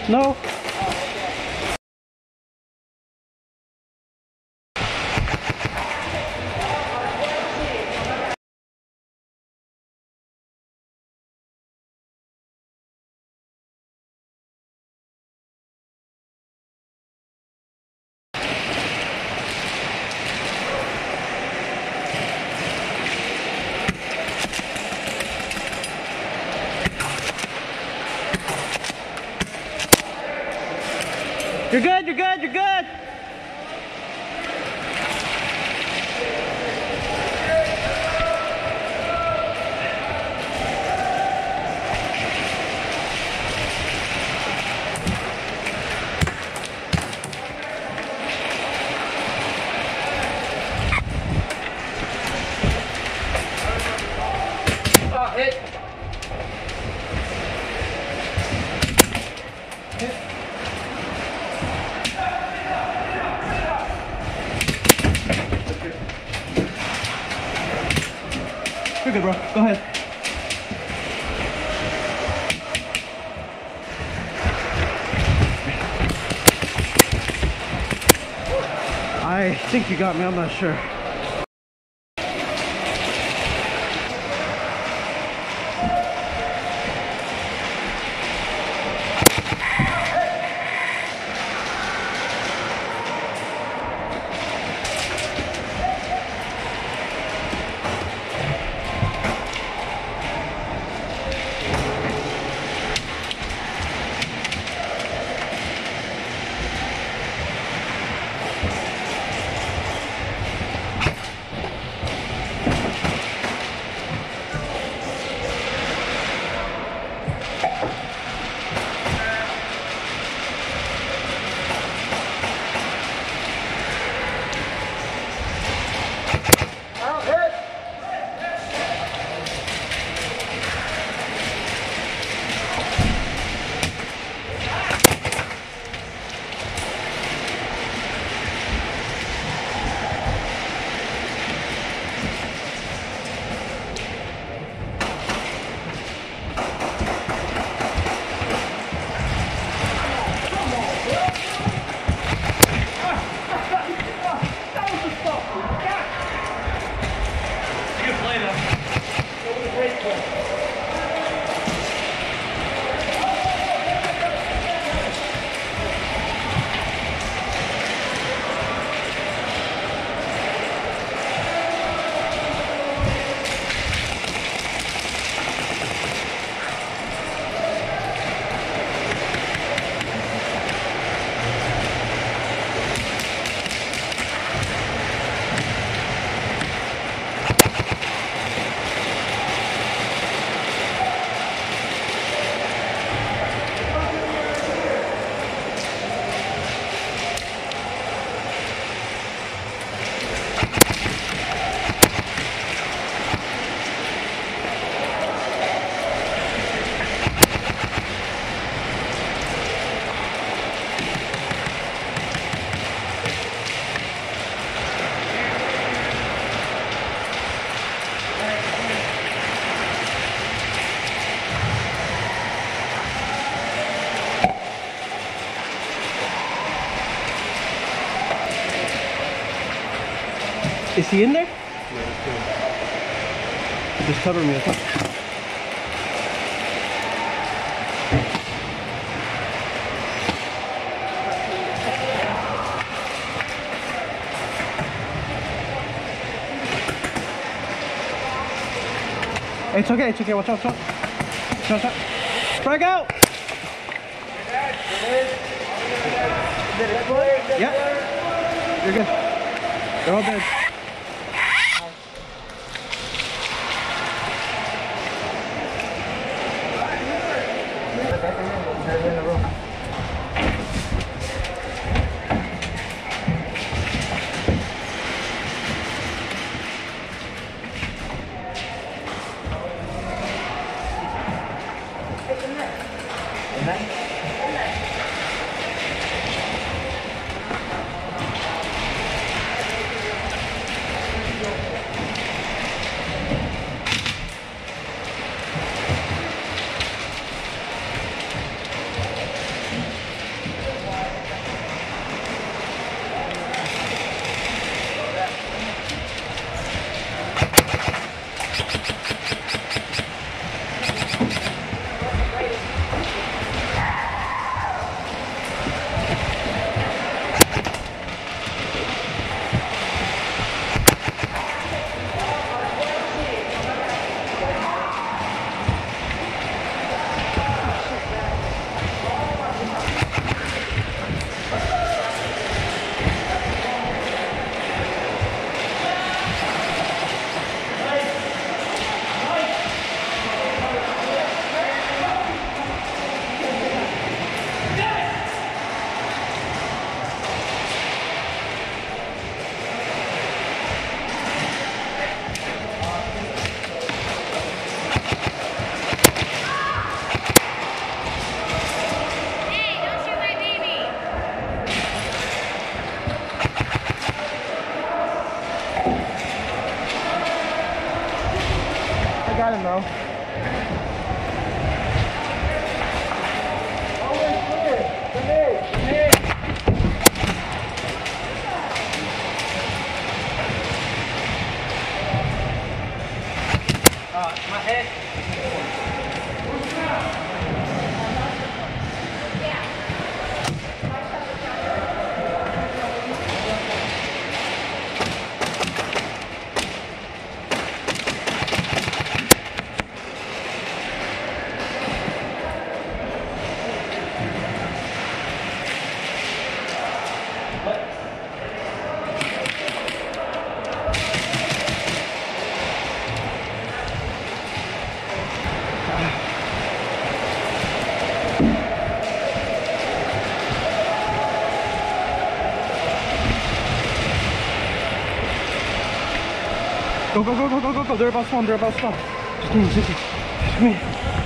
No. You're good, you're good, you're good. Hit. You're good, bro. Go ahead. I think you got me, I'm not sure. Is he in there? No, it's good. Just cover me. It's okay, it's okay. Watch out, watch out. Watch out. Strike out! Yeah. You're good. They're all dead. My head. Go, go, go, go, go, go, go. They're about to spawn. They're about to spawn. Just give me, just give me.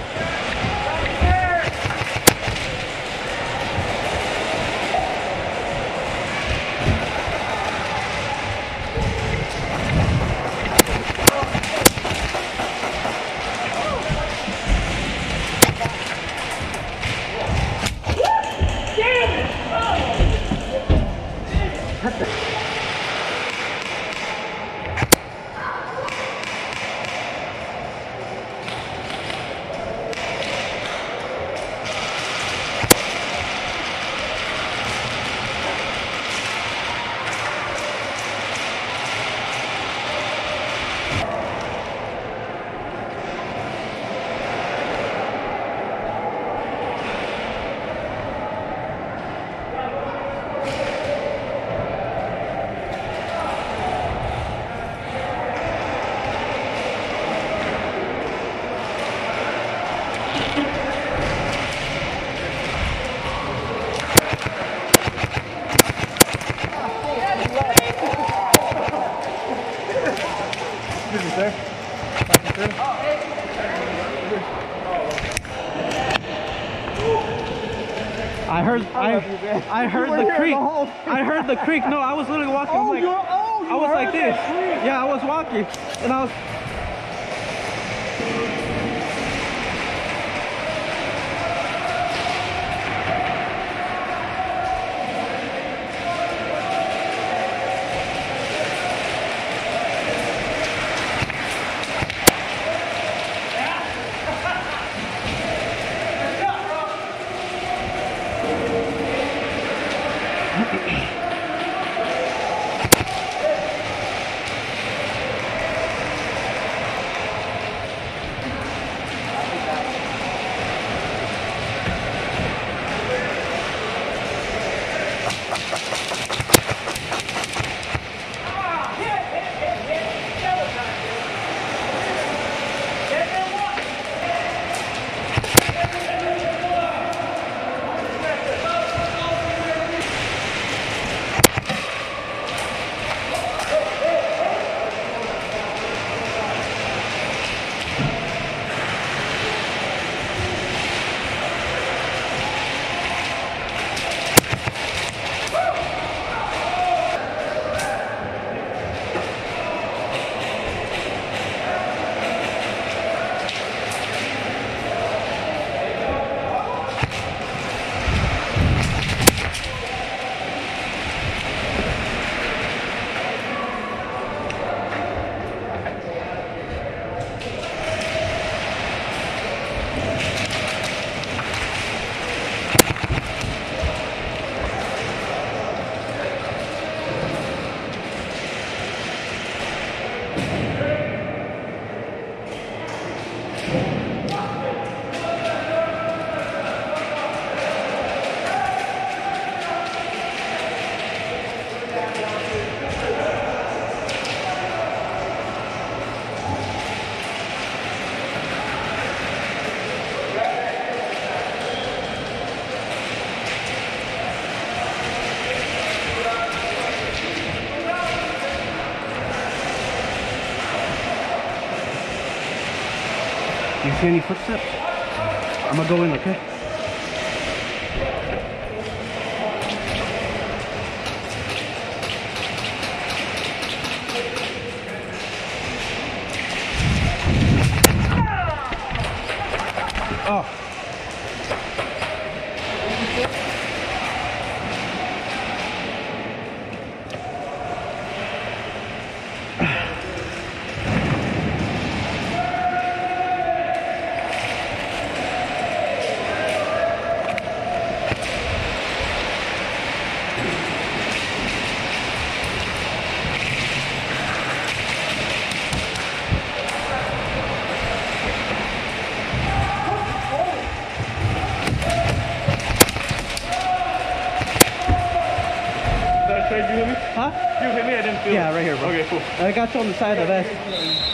I heard the creek. I heard the creek. No, I was literally walking. I was like this. Yeah, I was walking, and I was. Do you see any footsteps? I'm gonna go in, okay? Oh. Did you hit me? Huh? You hit me, I didn't feel it. Yeah, right here, bro. Okay, cool. I got you on the side of the vest.